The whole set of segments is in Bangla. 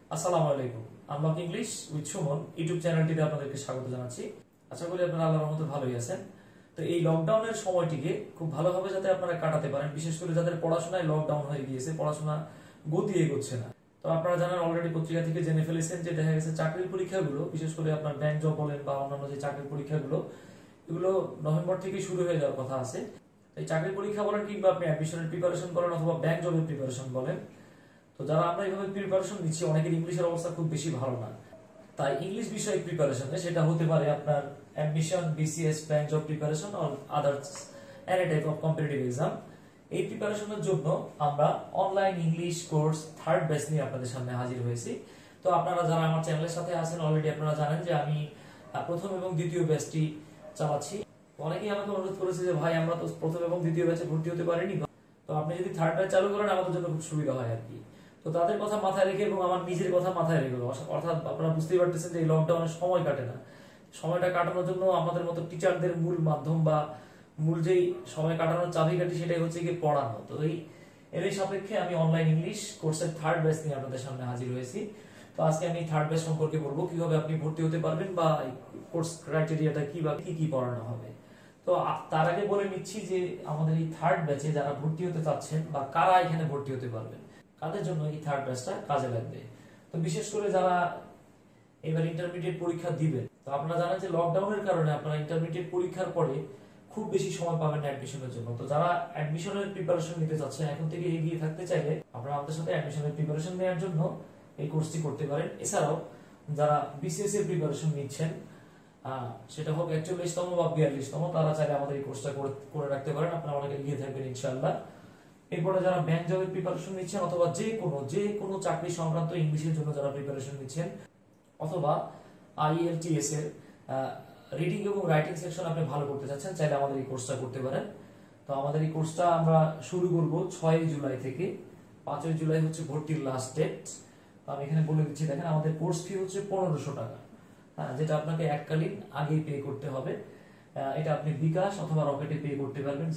আসসালামু আলাইকুম। Unlock English with Suman YouTube চ্যানেলটিতে আপনাদেরকে স্বাগত জানাচ্ছি। আশা করি আপনারা আল্লাহর রহমতে ভালোই আছেন। তো এই লকডাউনের সময়টিকে খুব ভালোভাবে যাতে আপনারা কাটাতে পারেন, বিশেষ করে যাদের পড়াশোনায় লকডাউন হয়ে গিয়েছে, পড়াশোনা গতি এগোচ্ছে না। তো আপনারা জানেন, অলরেডি পত্রিকা থেকে জেনে ফেলেছেন যে দেখা গেছে চাকরির পরীক্ষাগুলো, বিশেষ করে আপনার ব্যাংক জব বলেন বা অন্যান্য যে চাকরির পরীক্ষাগুলো, এগুলো নভেম্বর থেকে শুরু হয়ে যাওয়ার কথা আছে। এই চাকরির পরীক্ষা বলেন কিংবা আপনি অ্যাডমিশনের প্রিপারেশন করেন অথবা ব্যাংক জবের প্রিপারেশন বলেন, তো যারা আমরা এইভাবে প্রিপারেশন নিচ্ছি, অনেকের ইংলিশের অবস্থা খুব বেশি ভালো না। তাই ইংলিশ বিষয়ক প্রিপারেশনে, সেটা হতে পারে আপনার admission, BCS, bank job preparation or others any type of competitive exam, এই প্রিপারেশনের জন্য আমরা online English course third batch নিয়ে আপনাদের সামনে হাজির হয়েছি। তো আপনারা যারা আমার চ্যানেলের সাথে আছেন, অলরেডি আপনারা জানেন যে আমি প্রথম এবং দ্বিতীয় ব্যাচটি চালাচ্ছি। অনেকেই আমাকে অনুরোধ করেছে যে ভাই, আমরা তো প্রথম এবং দ্বিতীয় ব্যাচে ভর্তি হতে পারিনি, তো আপনি যদি থার্ড ব্যাচ চালু করেন আমাদের জন্য খুব সুবিধা হয় আর কি। তো তাদের কথা মাথায় রেখে এবং আমার নিজের কথা মাথায় রেখে, অর্থাৎ আপনারা বুঝতেই পারতেছেন যে এই লকডাউনের সময় কাটে না, সময়টা কাটানোর জন্য আমাদের মতো টিচারদের মূল মাধ্যম বা মূল যেই সময় কাটানোর চাবিকাঠি, সেটাই হচ্ছে কি পড়ানো। তো এরই সাপেক্ষে আমি অনলাইন ইংলিশ কোর্সের থার্ড ব্যাচ নিয়ে আপনাদের সামনে হাজির হয়েছি। তো আজকে আমি থার্ড ব্যাচ সম্পর্কে বলবো, কিভাবে আপনি ভর্তি হতে পারবেন বা কোর্স ক্রাইটেরিয়াটা কি বা কি কি পড়ানো হবে। তো তার আগে বলে নিচ্ছি যে আমাদের এই থার্ড ব্যাচে যারা ভর্তি হতে চাচ্ছেন বা কারা এখানে ভর্তি হতে পারবেন, কাদের জন্য এই থার্ড ব্যাচটা কাজে লাগবে। তো বিশেষ করে যারা এবার ইন্টারমিডিয়েট পরীক্ষা দিবেন, তো আপনারা জানেন যে লকডাউনের কারণে আপনারা ইন্টারমিডিয়েট পরীক্ষার পরে খুব বেশি সময় পাবেন না অ্যাডমিশনের জন্য। তো যারা অ্যাডমিশনের প্রিপারেশন নিতে চাচ্ছেন, এখন থেকে এগিয়ে থাকতে চাইলে আপনারা আমাদের সাথে অ্যাডমিশনের প্রিপারেশন নেওয়ার জন্য এই কোর্সটি করতে পারেন। এছাড়াও যারা বিসিএস এর প্রিপারেশন নিচ্ছেন, সেটা হোক 41তম বা 42তম, তারা চাইলে আমাদের এই কোর্সটা করে রাখতে পারেন, আপনারা অনেক এগিয়ে থাকবেন ইনশাআল্লাহ। এরপরে যারা ব্যাংক জবের প্রিপারেশন নিচ্ছেন অথবা যে কোনো চাকরি সংক্রান্ত ইংলিশের জন্য যারা প্রিপারেশন নিচ্ছেন, অথবা আইএলটিএস এর রিডিং এবং রাইটিং সেকশন আপনি ভালো করতে চাচ্ছেন, চাইলে আমাদের এই কোর্সটা করতে পারেন। তো আমাদের এই কোর্সটা আমরা শুরু করব 6 জুলাই থেকে। 5 জুলাই হচ্ছে ভর্তির লাস্ট ডেট। তো আমি এখানে বলে দিচ্ছি, দেখেন আমাদের কোর্স ফি হচ্ছে 1500 টাকা, যেটা আপনাকে এককালীন আগেই পে করতে হবে। এটা আপনি বিকাশ অথবা রকেটে পে করতে পারবেন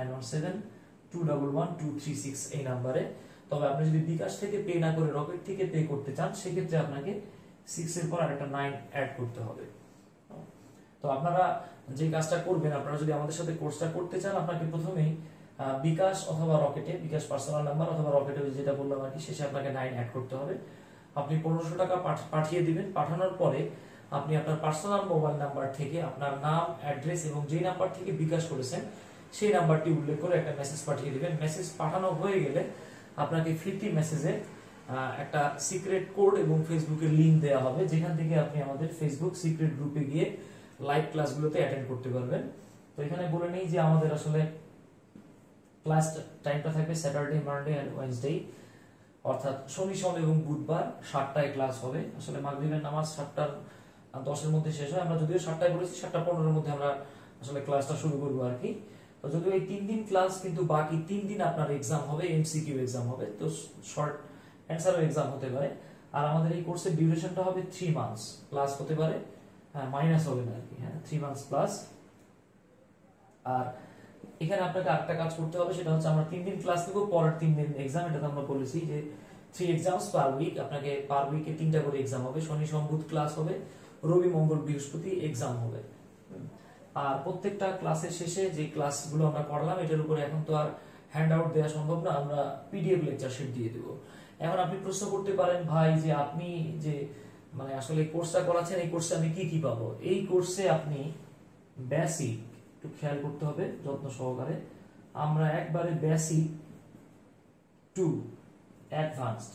01917211236 এই নাম্বারে। তবে আপনি যদি বিকাশ থেকে পে না করে রকেট থেকে পে করতে চান, সেক্ষেত্রে আপনাকে 6 এর পর আরেকটা 9 অ্যাড করতে হবে। তো আপনারা যে কাজটা করবেন, আপনারা যদি আমাদের সাথে কোর্সটা করতে চান, আপনাকে প্রথমেই বিকাশ অথবা রকেটে, বিকাশ পার্সোনাল নাম্বার অথবা রকেটে যেটা বললাম আর কি, শেষে আপনাকে 9 অ্যাড করতে হবে। আপনি 1500 টাকা পাঠিয়ে দিবেন। পাঠানোর পরে আপনি আপনার পার্সোনাল মোবাইল নাম্বার থেকে আপনার নাম, অ্যাড্রেস এবং যেই নাম্বার থেকে বিকাশ করেছেন সেই নাম্বারটি উল্লেখ করে একটা মেসেজ পাঠিয়ে দিবেন। মেসেজ পাঠানো হয়ে গেলে আপনাকে ফিরতি মেসেজে একটা সিক্রেট কোড এবং ফেসবুকের লিংক দেওয়া হবে, যেখান থেকে আপনি আমাদের ফেসবুক সিক্রেট গ্রুপে গিয়ে লাইভ ক্লাসগুলোতে অ্যাটেন্ড করতে পারবেন। তো এখানে বলে নেই যে আমাদের আসলে ক্লাস টাইমটা থাকবে স্যাটারডে, মানডে এন্ড ওয়েডনেসডে, অর্থাৎ শনি, সোম এবং বুধবার 7টায় ক্লাস হবে। আসলে মাগরিবের নামাজ 7:10 মধ্যে শেষ হয়। আমরা যদিও 7টায় বলেছি, 7:15 মধ্যে আমরা আসলে ক্লাসটা শুরু করবো আর কি। তো যদিও এই 3 দিন ক্লাস, কিন্তু বাকি 3 দিন আপনার এক্সাম হবে, এমসিকিউ এক্সাম হবে, তো শর্ট অ্যান্সারের এক্সাম হতে পারে। আর আমাদের এই কোর্সের ডিউরেশনটা হবে 3 মান্থস প্লাস হতে পারে, মাইনাস হবে না আর কি। 3 মান্থস প্লাস। আর এখানে আপনাকে আরেকটা কাজ করতে হবে, সেটা হচ্ছে আমরা 3 দিন ক্লাস নেব, পরের 3 দিন এক্সাম। এটা আমরা বলেছি যে 3 এক্সামস পার উইক, আপনাকে পার উইকে 3টা করে এক্সাম হবে। শনি, সোম, বুধ ক্লাস হবে, রবি, মঙ্গল, বৃহস্পতি এক্সাম হবে। আর প্রত্যেকটা ক্লাসের শেষে যে ক্লাসগুলো আমরা করলাম, এটার উপরে এখন তো আর হ্যান্ড আউট দেওয়া সম্ভব না, আমরা পিডিএফ লেকচার শিট দিয়ে দেবো। এখন আপনি প্রশ্ন করতে পারেন, ভাই যে আপনি যে মানে আসলে কোর্সটা করাচ্ছেন, এই কোর্সে আমি কি কি পাবো? এই কোর্সে আপনি বেসিক, একটু খেয়াল করতে হবে যত্ন সহকারে, আমরা একবারে বেসিক টু অ্যাডভান্সড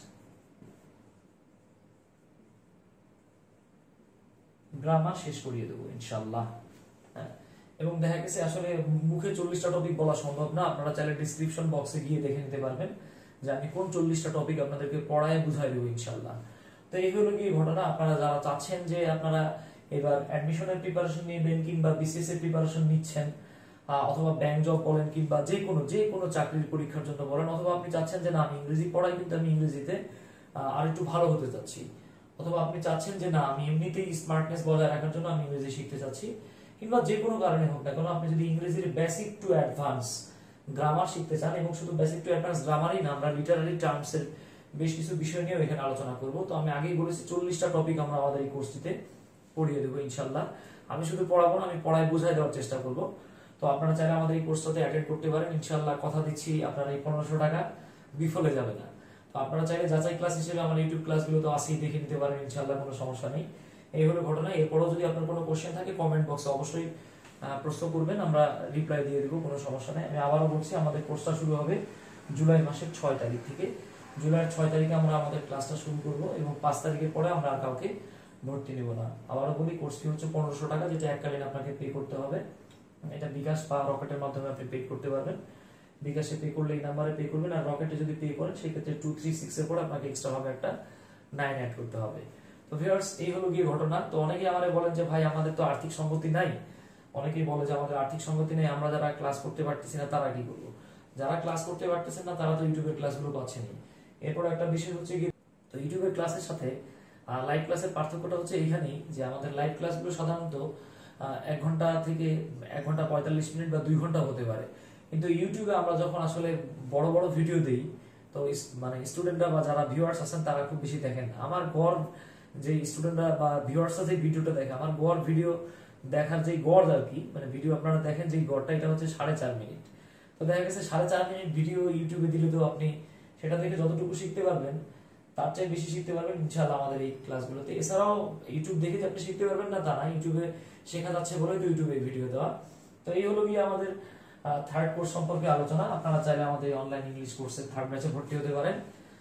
গ্রামার শেষ করিয়ে দেবো ইনশাল্লাহ। এবং দেখা গেছে আসলে মুখে 40টা টপিক বলা সম্ভব না, আপনারা চাইলে ডিসক্রিপশন বক্সে গিয়ে দেখে নিতে পারবেন যে আমি কোন 40টা টপিক আপনাদেরকে পড়ায় বুঝাই দেবো ইনশাল্লাহ। তো এই হলো কি ঘটনা। আপনারা যারা চাচ্ছেন যে আপনারা এবার অ্যাডমিশনের প্রিপারেশন নেবেন কিংবা বিসিএস এর প্রিপারেশন নিচ্ছেন, অথবা ব্যাংক জব বলেন কিংবা যে কোনো চাকরির পরীক্ষার জন্য বলেন, অথবা আপনি চাচ্ছেন যে না আমি ইংরেজি পড়াই কিন্তু আমি ইংরেজিতে আর একটু ভালো হতে চাচ্ছি, অথবা আপনি চাচ্ছেন যে না আমি এমনিতেই স্মার্টনেস বজায় রাখার জন্য আমি ইংরেজি শিখতে চাচ্ছি, কিংবা যে কোনো কারণে হোক না কেন, আপনি যদি ইংরেজির বেসিক টু অ্যাডভান্স গ্রামার শিখতে চান, এবং শুধু বেসিক টু অ্যাডভান্স গ্রামারই না, আমরা লিটারারি টার্মস এর বেশ কিছু বিষয় নিয়েও এখানে আলোচনা করব। তো আমি আগেই বলেছি 40টা টপিক আমরা আমাদের এই কোর্সটিতে পড়িয়ে দেবো ইনশাল্লাহ। আমি শুধু পড়াবো না, আমি পড়ায় বোঝাই দেওয়ার চেষ্টা করব। তো আপনারা চাইলে আমাদের এই কোর্সটাতে অ্যাটেন্ড করতে পারেন ইনশাল্লাহ। কথা দিচ্ছি আপনারা এই 1500 টাকা বিফলে যাবে না। তো আপনারা চাইলে যাচাই ক্লাস হিসেবে আমার ইউটিউব ক্লাসগুলো তো আসেই, দেখে নিতে পারেন ইনশাল্লাহ, কোনো সমস্যা নেই। এই হলো ঘটনা। এরপরও যদি আপনার কোনো কোশ্চেন থাকে কমেন্ট বক্সে অবশ্যই প্রশ্ন করবেন, আমরা রিপ্লাই দিয়ে দেবো, কোনো সমস্যা নেই। আমি আবারও বলছি, আমাদের কোর্সটা শুরু হবে জুলাই মাসের 6 তারিখ থেকে। জুলাইয়ের 6 তারিখে আমরা আমাদের ক্লাসটা শুরু করব এবং 5 তারিখের পরে আমরা আর কাউকে ভর্তি নেব না। আবারও বলি, কোর্স ফি হচ্ছে 1500 টাকা, যেটা এককালীন আপনাকে পে করতে হবে। এটা বিকাশ বা রকেটের মাধ্যমে আপনি পে করতে পারবেন। বিকাশে পে করলে এই নাম্বারে পে করবেন, আর রকেটে যদি পে করেন সেক্ষেত্রে 236 এর পরে আপনাকে এক্সট্রা ভাবে একটা 9 অ্যাড করতে হবে। তো ভিউয়ার্স, এই হলো গিয়ে ঘটনা। তো অনেকেই আমারে বলেন যে ভাই আমাদের তো আর্থিক সঙ্গতি নাই। অনেকেই বলে যে আমাদের আর্থিক সঙ্গতি নেই, আমরা যারা ক্লাস করতে পারতেছি না তারা কি করবো। যারা ক্লাস করতে পারতেছেন না তারা তো ইউটিউবের ক্লাসগুলো পাচ্ছেনই। এরপর একটা বিষয় হচ্ছে কি, তো ইউটিউবের ক্লাসের সাথে লাইভ ক্লাসের পার্থক্যটা হচ্ছে এইখানেই যে আমাদের লাইভ ক্লাসগুলো সাধারণত 1 ঘন্টা থেকে 1 ঘন্টা 45 মিনিট বা 2 ঘন্টা হতে পারে। কিন্তু ইউটিউবে আমরা যখন আসলে বড় বড় ভিডিও দেই, তো মানে স্টুডেন্টরা বা যারা ভিউয়ার্স আছেন তারা খুব বেশি দেখেন। আমার গড় যে স্টুডেন্টরা বা ভিউয়ার্সরা যে ভিডিওটা দেখে, আমার গড় ভিডিও দেখার যে গড় আর কি, মানে ভিডিও আপনারা দেখেন যে গড়টা, এটা হচ্ছে 4.5 মিনিট। তো দেখা গেছে 4.5 মিনিট ভিডিও ইউটিউবে দিলে তো আপনি সেটা থেকে যতটুকু শিখতে পারবেন তার চেয়ে বেশি শিখতে পারবেন ইনশাআল্লাহ আমাদের এই ক্লাসগুলোতে। এছাড়াও ইউটিউব দেখে যে আপনি শিখতে পারবেন না তা না, ইউটিউবে শেখা যাচ্ছে বলেই তো ইউটিউবে ভিডিও দেওয়া। তো এই হলো গিয়ে আমাদের থার্ড কোর্স সম্পর্কে আলোচনা। আপনারা চাইলে আমাদের অনলাইন ইংলিশ কোর্সের থার্ড ব্যাচে ভর্তি হতে পারেন,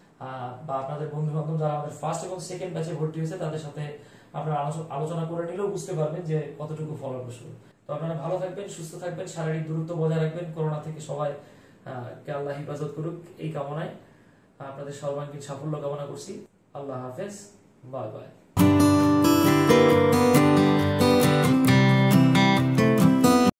বা আপনাদের বন্ধু বান্ধব যারা আমাদের ফার্স্ট এবং সেকেন্ড ব্যাচে ভর্তি হয়েছে তাদের সাথে আপনারা আলোচনা করে নিলেও বুঝতে পারবেন যে কতটুকু ফলপ্রসূ। তো আপনারা ভালো থাকবেন, সুস্থ থাকবেন, শারীরিক দূরত্ব বজায় রাখবেন, করোনা থেকে সবাই কে আল্লাহ হেফাজত করুক এই কামনায় আপনাদের সর্বাঙ্গীন সাফল্য কামনা করছি। আল্লাহ হাফেজ, বাই বাই।